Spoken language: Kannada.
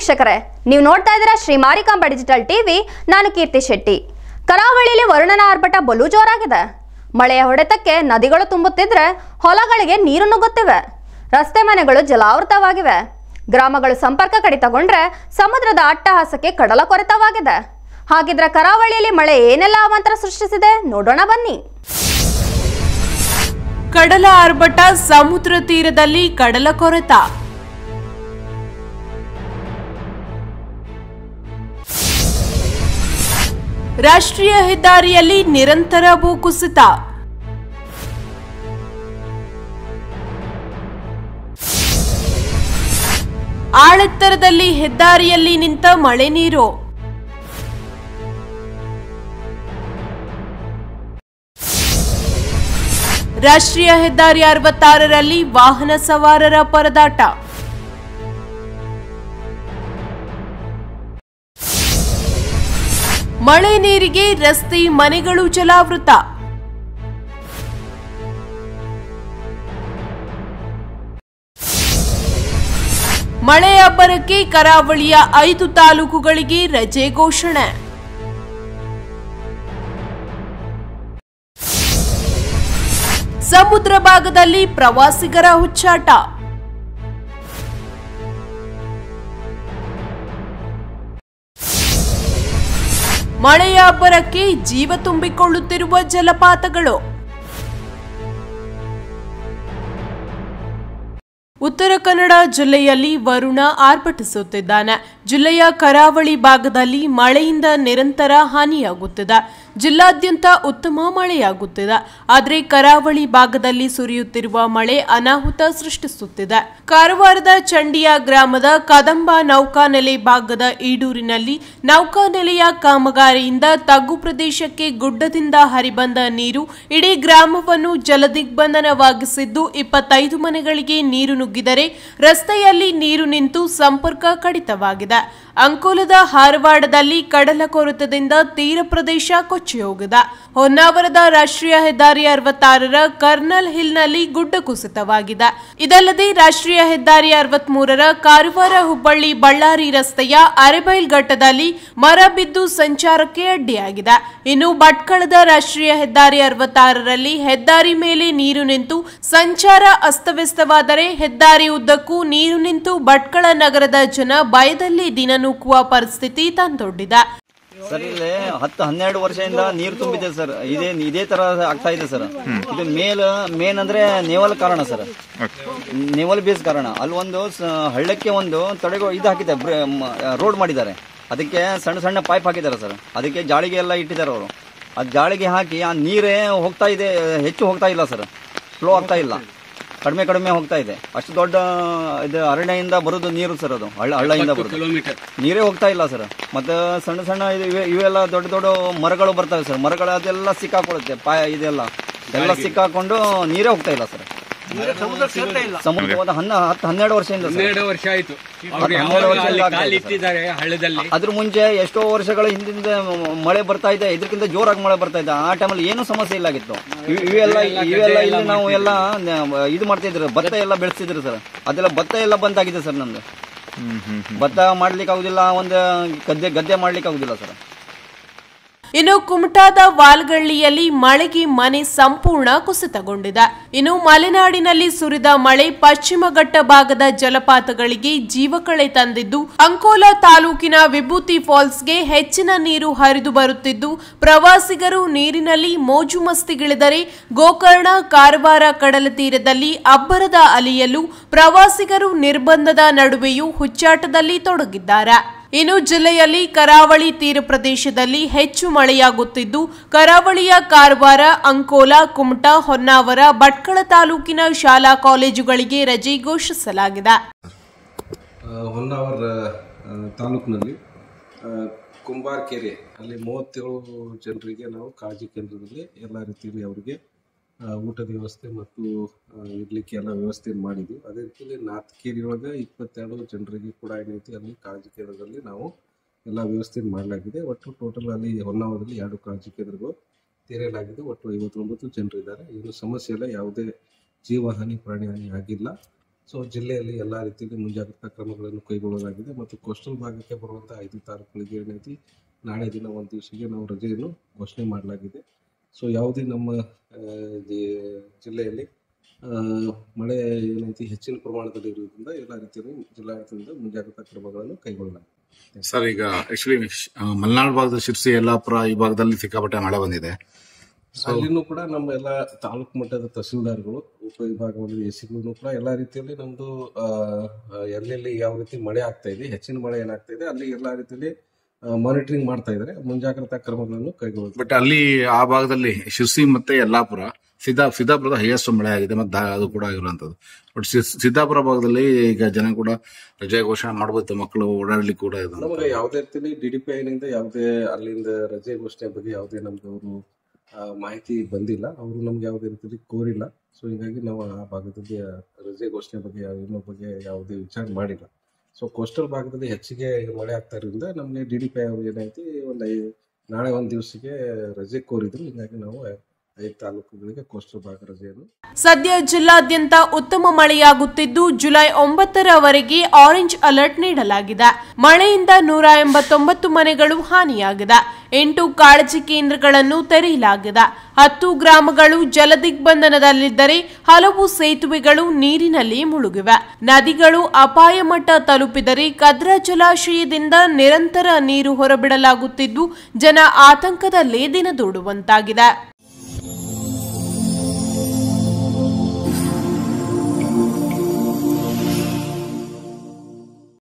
ವೀಕ್ಷಕರೇ, ನೀವು ನೋಡ್ತಾ ಇದ್ದೀರಾ ಶ್ರೀ ಮಾರಿಕಾಂಬಾ ಡಿಜಿಟಲ್ ಟಿವಿ. ನಾನು ಕೀರ್ತಿ ಶೆಟ್ಟಿ. ಕರಾವಳಿಯಲ್ಲಿ ವರುಣನ ಆರ್ಭಟ ಬಲು ಜೋರಾಗಿದೆ. ಮಳೆಯ ಹೊಡೆತಕ್ಕೆ ನದಿಗಳು ತುಂಬುತ್ತಿದ್ರೆ ಹೊಲಗಳಿಗೆ ನೀರು ನುಗ್ಗುತ್ತಿವೆ. ರಸ್ತೆ ಮನೆಗಳು ಜಲಾವೃತವಾಗಿವೆ. ಗ್ರಾಮಗಳು ಸಂಪರ್ಕ ಕಡಿತಗೊಂಡ್ರೆ ಸಮುದ್ರದ ಅಟ್ಟಹಾಸಕ್ಕೆ ಕಡಲ ಕೊರೆತವಾಗಿದೆ. ಹಾಗಿದ್ರೆ ಕರಾವಳಿಯಲ್ಲಿ ಮಳೆ ಏನೆಲ್ಲ ಅವಾಂತರ ಸೃಷ್ಟಿಸಿದೆ ನೋಡೋಣ ಬನ್ನಿ. ಕಡಲ ಆರ್ಭಟ, ಸಮುದ್ರ ತೀರದಲ್ಲಿ ಕಡಲ ಕೊರೆತ. ರಾಷ್ಟ್ರೀಯ ಹೆದ್ದಾರಿಯಲ್ಲಿ ನಿರಂತರ ಭೂಕುಸಿತ. ಆಳೆತ್ತರದಲ್ಲಿ ಹೆದ್ದಾರಿಯಲ್ಲಿ ನಿಂತ ಮಳೆ ನೀರು. ರಾಷ್ಟ್ರೀಯ ಹೆದ್ದಾರಿ 66ರಲ್ಲಿ ವಾಹನ ಸವಾರರ ಪರದಾಟ. ಮಳೆ ನೀರಿಗೆ ರಸ್ತೆ ಮನೆಗಳು ಜಲಾವೃತ. ಮಳೆ ಅಬ್ಬರಕ್ಕೆ ಕರಾವಳಿಯ 5 ತಾಲೂಕುಗಳಿಗೆ ರಜೆ ಘೋಷಣೆ. ಸಮುದ್ರ ಭಾಗದಲ್ಲಿ ಪ್ರವಾಸಿಗರ ಹುಚ್ಚಾಟ. ಮಳೆಯ ಅಬ್ಬರಕ್ಕೆ ಜೀವ ತುಂಬಿಕೊಳ್ಳುತ್ತಿರುವ ಜಲಪಾತಗಳು. ಉತ್ತರ ಕನ್ನಡ ಜಿಲ್ಲೆಯಲ್ಲಿ ವರುಣ ಆರ್ಭಟಿಸುತ್ತಿದ್ದಾನೆ. ಜಿಲ್ಲೆಯ ಕರಾವಳಿ ಭಾಗದಲ್ಲಿ ಮಳೆಯಿಂದ ನಿರಂತರ ಹಾನಿಯಾಗುತ್ತಿದೆ. ಜಿಲ್ಲಾದ್ಯಂತ ಉತ್ತಮ ಮಳೆಯಾಗುತ್ತಿದೆ. ಆದರೆ ಕರಾವಳಿ ಭಾಗದಲ್ಲಿ ಸುರಿಯುತ್ತಿರುವ ಮಳೆ ಅನಾಹುತ ಸೃಷ್ಟಿಸುತ್ತಿದೆ. ಕಾರವಾರದ ಚಂಡಿಯ ಗ್ರಾಮದ ಕದಂಬ ನೌಕಾನೆಲೆ ಭಾಗದ ಈಡೂರಿನಲ್ಲಿ ನೌಕಾನೆಲೆಯ ಕಾಮಗಾರಿಯಿಂದ ತಗ್ಗು ಪ್ರದೇಶಕ್ಕೆ ಗುಡ್ಡದಿಂದ ಹರಿಬಂದ ನೀರು ಇಡೀ ಗ್ರಾಮವನ್ನು ಜಲದಿಗ್ಬಂಧನವಾಗಿಸಿದ್ದು 25 ಮನೆಗಳಿಗೆ ನೀರು ನುಗ್ಗಿದರೆ ರಸ್ತೆಯಲ್ಲಿ ನೀರು ನಿಂತು ಸಂಪರ್ಕ ಕಡಿತವಾಗಿದೆ. ಅಂಕೋಲದ ಹಾರವಾಡದಲ್ಲಿ ಕಡಲ ಕೊರೆತದಿಂದ ತೀರ ಪ್ರದೇಶ ಕೊಚ್ಚಿ ಹೋಗಿದೆ. ಹೊನ್ನಾವರದ ರಾಷ್ಟ್ರೀಯ ಹೆದ್ದಾರಿ 66ರ ಕರ್ನಲ್ ಹಿಲ್ನಲ್ಲಿ ಗುಡ್ಡ ಕುಸಿತವಾಗಿದೆ. ಇದಲ್ಲದೆ ರಾಷ್ಟ್ರೀಯ ಹೆದ್ದಾರಿ 63ರ ಕಾರವಾರ ಹುಬ್ಬಳ್ಳಿ ಬಳ್ಳಾರಿ ರಸ್ತೆಯ ಅರೆಬೈಲ್ ಘಟ್ಟದಲ್ಲಿ ಮರ ಬಿದ್ದು ಸಂಚಾರಕ್ಕೆ ಅಡ್ಡಿಯಾಗಿದೆ. ಇನ್ನು ಭಟ್ಕಳದ ರಾಷ್ಟ್ರೀಯ ಹೆದ್ದಾರಿ 66ರಲ್ಲಿ ಹೆದ್ದಾರಿ ಮೇಲೆ ನೀರು ನಿಂತು ಸಂಚಾರ ಅಸ್ತವ್ಯಸ್ತವಾದರೆ ಹೆದ್ದಾರಿ ಉದ್ದಕ್ಕೂ ನೀರು ನಿಂತು ಭಟ್ಕಳ ನಗರದ ಜನ ಭಯದಲ್ಲಿ ದಿನ ನುಗ್ಗುವ ಪರಿಸ್ಥಿತಿ ತಂದೊಡ್ಡಿದೆ. ಸರ್, ಇಲ್ಲಿ 10-12 ವರ್ಷದಿಂದ ನೀರು ತುಂಬಿದೆ ಸರ್. ಇದೇ ತರ ಆಗ್ತಾ ಇದೆ ಸರ್. ಇದು ಮೇನ್ ಅಂದ್ರೆ ನೇವಲ್ ಕಾರಣ ಸರ್. ನೇವಲ್ ಬೇಸ್ ಕಾರಣ. ಅಲ್ಲಿ ಒಂದು ಹಳ್ಳಕ್ಕೆ ಒಂದು ತಡೆಗೋ ಇದು ಹಾಕಿದೆ, ರೋಡ್ ಮಾಡಿದ್ದಾರೆ. ಅದಕ್ಕೆ ಸಣ್ಣ ಸಣ್ಣ ಪೈಪ್ ಹಾಕಿದ್ದಾರೆ ಸರ್. ಅದಕ್ಕೆ ಜಾಳಿಗೆ ಎಲ್ಲ ಇಟ್ಟಿದ್ದಾರೆ ಅವರು. ಅದು ಜಾಳಿಗೆ ಹಾಕಿ ಆ ನೀರೇ ಹೋಗ್ತಾ ಇದೆ, ಹೆಚ್ಚು ಹೋಗ್ತಾ ಇಲ್ಲ ಸರ್. ಫ್ಲೋ ಆಗ್ತಾ ಇಲ್ಲ, ಕಡಿಮೆ ಹೋಗ್ತಾ ಇದೆ. ಅಷ್ಟು ದೊಡ್ಡ ಇದು ಅರಣ್ಯದಿಂದ ಬರೋದು ನೀರು ಸರ್. ಅದು ಹಳ್ಳದಿಂದ ಬರೋದು ನೀರೇ ಹೋಗ್ತಾ ಇಲ್ಲ ಸರ್. ಮತ್ತೆ ಸಣ್ಣ ಇವೆಲ್ಲ ದೊಡ್ಡ ಮರಗಳು ಬರ್ತವೆ ಸರ್. ಮರಗಳು ಅದೆಲ್ಲ ಸಿಕ್ಕಾಕೊಳ್ಳುತ್ತೆ, ಇದೆಲ್ಲ ಸಿಕ್ಕಾಕೊಂಡು ನೀರೇ ಹೋಗ್ತಾ ಇಲ್ಲ ಸರ್. ಸಮುದ್ರ 10-12 ವರ್ಷದಿಂದ 12 ವರ್ಷ ಆಯ್ತು. ಅದ್ರ ಮುಂಚೆ ಎಷ್ಟೋ ವರ್ಷಗಳ ಹಿಂದಿಂದ ಮಳೆ ಬರ್ತಾ ಇದೆ, ಇದಕ್ಕಿಂತ ಜೋರಾಗಿ ಮಳೆ ಬರ್ತಾ ಇದೆ. ಆ ಟೈಮಲ್ಲಿ ಏನು ಸಮಸ್ಯೆ ಇಲ್ಲಾಗಿತ್ತು. ಇವೆಲ್ಲ ಇಲ್ಲಿ ನಾವು ಎಲ್ಲ ಇದು ಮಾಡ್ತಿದ್ರು, ಭತ್ತ ಎಲ್ಲ ಬೆಳೆಸ್ತಿದ್ರು ಸರ್. ಅದೆಲ್ಲ ಭತ್ತ ಎಲ್ಲ ಬಂದಾಗಿದೆ ಸರ್. ನಮ್ದು ಭತ್ತ ಮಾಡ್ಲಿಕ್ಕೆ ಆಗುದಿಲ್ಲ, ಒಂದು ಗದ್ದೆ ಮಾಡ್ಲಿಕ್ಕೆ ಆಗುದಿಲ್ಲ ಸರ್. ಇನ್ನು ಕುಮಟಾದ ವಾಲ್ಗಳ್ಳಿಯಲ್ಲಿ ಮಳೆಗೆ ಮನೆ ಸಂಪೂರ್ಣ ಕುಸಿತಗೊಂಡಿದೆ. ಇನ್ನು ಮಲೆನಾಡಿನಲ್ಲಿ ಸುರಿದ ಮಳೆ ಪಶ್ಚಿಮ ಘಟ್ಟ ಭಾಗದ ಜಲಪಾತಗಳಿಗೆ ಜೀವಕಳೆ ತಂದಿದ್ದು, ಅಂಕೋಲಾ ತಾಲೂಕಿನ ವಿಭೂತಿ ಫಾಲ್ಸ್ಗೆ ಹೆಚ್ಚಿನ ನೀರು ಹರಿದು ಬರುತ್ತಿದ್ದು, ಪ್ರವಾಸಿಗರು ನೀರಿನಲ್ಲಿ ಮೋಜು ಮಸ್ತಿಗಿಳಿದರೆ ಗೋಕರ್ಣ ಕಾರವಾರ ಕಡಲ ತೀರದಲ್ಲಿ ಅಬ್ಬರದ ಅಲೆಯಲು ಪ್ರವಾಸಿಗರು ನಿರ್ಬಂಧದ ನಡುವೆಯೂ ಹುಚ್ಚಾಟದಲ್ಲಿ ತೊಡಗಿದ್ದಾರೆ. ಇನ್ನು ಜಿಲ್ಲೆಯಲ್ಲಿ ಕರಾವಳಿ ತೀರ ಪ್ರದೇಶದಲ್ಲಿ ಹೆಚ್ಚು ಮಳೆಯಾಗುತ್ತಿದ್ದು, ಕರಾವಳಿಯ ಕಾರವಾರ, ಅಂಕೋಲಾ, ಕುಮಟಾ, ಹೊನ್ನಾವರ, ಭಟ್ಕಳ ತಾಲೂಕಿನ ಶಾಲಾ ಕಾಲೇಜುಗಳಿಗೆ ರಜೆ ಘೋಷಿಸಲಾಗಿದೆ. ಹೊನ್ನಾವರ ತಾಲೂಕಿನಲ್ಲಿ ಕುಂಬಾರಕೆರೆ ಅಲ್ಲಿ 37 ಜನರಿಗೆ ನಾವು ಕಾಳಜಿ ಕೇಂದ್ರದಲ್ಲಿ ಎಲ್ಲ ರೀತಿಯಲ್ಲಿ ಅವರಿಗೆ ಊಟದ ವ್ಯವಸ್ಥೆ ಮತ್ತು ಇಡ್ಲಿಕ್ಕೆ ಎಲ್ಲ ವ್ಯವಸ್ಥೆ ಮಾಡಿದ್ವಿ. ಅದೇ ರೀತಿಯಲ್ಲಿ ನಾಥಕೆರೆ ಒಳಗೆ 22 ಜನರಿಗೆ ಕೂಡ ಏನೈತಿ ಅಲ್ಲಿ ಕಾಳಜಿ ಕೇಂದ್ರದಲ್ಲಿ ನಾವು ಎಲ್ಲ ವ್ಯವಸ್ಥೆ ಮಾಡಲಾಗಿದೆ. ಒಟ್ಟು ಟೋಟಲ್ ಅಲ್ಲಿ ಹೊನ್ನಾವರದಲ್ಲಿ 2 ಕಾಳಜಿ ಕೇಂದ್ರಗಳು ತೆರೆಯಲಾಗಿದೆ. ಒಟ್ಟು 59 ಜನರಿದ್ದಾರೆ. ಏನು ಸಮಸ್ಯೆ ಇಲ್ಲ, ಯಾವುದೇ ಜೀವಹಾನಿ ಪ್ರಾಣಿಹಾನಿ ಆಗಿಲ್ಲ. ಸೊ ಜಿಲ್ಲೆಯಲ್ಲಿ ಎಲ್ಲ ರೀತಿಯಲ್ಲಿ ಮುಂಜಾಗ್ರತಾ ಕ್ರಮಗಳನ್ನು ಕೈಗೊಳ್ಳಲಾಗಿದೆ ಮತ್ತು ಕೋಸ್ಟಲ್ ಭಾಗಕ್ಕೆ ಬರುವಂಥ 5 ತಾಲೂಕುಗಳಿಗೆ ಏನೈತಿ ನಾಳೆ ದಿನ ಒಂದು ದಿವಸಿಗೆ ನಾವು ರಜೆಯನ್ನು ಘೋಷಣೆ ಮಾಡಲಾಗಿದೆ. ಸೊ ಯಾವುದೇ ನಮ್ಮ ಜಿಲ್ಲೆಯಲ್ಲಿ ಮಳೆ ಏನೈತಿ ಹೆಚ್ಚಿನ ಪ್ರಮಾಣದಲ್ಲಿ ಇರುವುದರಿಂದ ಎಲ್ಲ ರೀತಿಯಲ್ಲಿ ಜಿಲ್ಲಾಡಳಿತದಿಂದ ಮುಂಜಾಗ್ರತಾ ಕ್ರಮಗಳನ್ನು ಕೈಗೊಳ್ಳಲಾಗಿದೆ. ಸರ್, ಈಗ ಆಕ್ಚುಲಿ ಮಲೆನಾಡು ಭಾಗದ ಶಿರ್ಸಿ, ಯಲ್ಲಾಪುರ ಈ ಭಾಗದಲ್ಲಿ ಸಿಕ್ಕಾಪಟ್ಟೆ ಮಳೆ ಬಂದಿದೆ. ಅಲ್ಲಿನೂ ಕೂಡ ನಮ್ಮ ಎಲ್ಲ ತಾಲೂಕು ಮಟ್ಟದ ತಹಸೀಲ್ದಾರ್ಗಳು, ಉಪವಿಭಾಗದಲ್ಲಿ ಎಸಿಗಳು ಕೂಡ ಎಲ್ಲ ರೀತಿಯಲ್ಲಿ ನಮ್ದು ಎಲ್ಲೆಲ್ಲಿ ಯಾವ ರೀತಿ ಮಳೆ ಆಗ್ತಾ ಇದೆ, ಹೆಚ್ಚಿನ ಮಳೆ ಏನಾಗ್ತಾ ಇದೆ ಅಲ್ಲಿ ಎಲ್ಲ ರೀತಿಯಲ್ಲಿ ಮಾನಿಟರಿಂಗ್ ಮಾಡ್ತಾ ಇದ್ದಾರೆ, ಮುಂಜಾಗ್ರತಾ ಕ್ರಮಗಳನ್ನು ಕೈಗೊಳ್ಳುತ್ತಾರೆ. ಬಟ್ ಅಲ್ಲಿ ಆ ಭಾಗದಲ್ಲಿ ಶಿರ್ಸಿ ಮತ್ತೆ ಯಲ್ಲಾಪುರ, ಸಿದ್ದಾಪುರದ ಹೈಯೆಸ್ಟ್ ಮಳೆ ಆಗಿದೆ ಮತ್ತೆ ಅದು ಕೂಡ ಆಗಿರುವಂತದ್ದು. ಬಟ್ ಸಿದ್ದಾಪುರ ಭಾಗದಲ್ಲಿ ಈಗ ಜನ ಕೂಡ ರಜೆ ಘೋಷಣೆ ಮಾಡಬಹುದು, ಮಕ್ಕಳು ಓಡಾಡ್ಲಿಕ್ಕೆ ಕೂಡ ಇದೆ. ನಮಗೆ ಯಾವುದೇ ರೀತಿಯಲ್ಲಿ DDPI ನಿಂದ ಯಾವುದೇ ಅಲ್ಲಿಂದ ರಜೆ ಘೋಷಣೆ ಬಗ್ಗೆ ಯಾವುದೇ ನಮ್ಗೆ ಅವರು ಮಾಹಿತಿ ಬಂದಿಲ್ಲ, ಅವರು ನಮ್ಗೆ ಯಾವುದೇ ರೀತಿಯಲ್ಲಿ ಕೋರಿಲ್ಲ. ಸೊ ಹೀಗಾಗಿ ನಾವು ಆ ಭಾಗದಲ್ಲಿ ರಜೆ ಘೋಷಣೆ ಬಗ್ಗೆ ಯಾವುದೇ ವಿಚಾರ ಮಾಡಿಲ್ಲ. ಸೊ ಕೋಸ್ಟಲ್ ಭಾಗದಲ್ಲಿ ಹೆಚ್ಚಿಗೆ ಮಳೆ ಆಗ್ತಾ ಇರೋದ್ರಿಂದ ನಮಗೆ DDPI ಅವರು ಏನೈತಿ ನಾಳೆ ಒಂದು ದಿವಸಕ್ಕೆ ರಜೆ ಕೋರಿದ್ರು. ಹೀಗಾಗಿ ನಾವು 5 ತಾಲೂಕುಗಳಿಗೆ ಕೋಸ್ಟಲ್ ಭಾಗ ರಜೆಯನ್ನು. ಸದ್ಯ ಜಿಲ್ಲಾದ್ಯಂತ ಉತ್ತಮ ಮಳೆಯಾಗುತ್ತಿದ್ದು ಜುಲೈ 9ರವರೆಗೆ ಆರೆಂಜ್ ಅಲರ್ಟ್ ನೀಡಲಾಗಿದೆ. ಮಳೆಯಿಂದ 189 ಮನೆಗಳು ಹಾನಿಯಾಗಿದೆ. 8 ಕಾಳಜಿ ಕೇಂದ್ರಗಳನ್ನು ತೆರೆಯಲಾಗಿದೆ. 10 ಗ್ರಾಮಗಳು ಜಲದಿಗ್ಬಂಧನದಲ್ಲಿದ್ದರೆ ಹಲವು ಸೇತುವೆಗಳು ನೀರಿನಲ್ಲಿ ಮುಳುಗಿವೆ. ನದಿಗಳು ಅಪಾಯ ಮಟ್ಟ ತಲುಪಿದರೆ ಕದ್ರಾ ಜಲಾಶಯದಿಂದ ನಿರಂತರ ನೀರು ಹೊರಬಿಡಲಾಗುತ್ತಿದ್ದು ಜನ ಆತಂಕದಲ್ಲೇ ದಿನದೂಡುವಂತಾಗಿದೆ.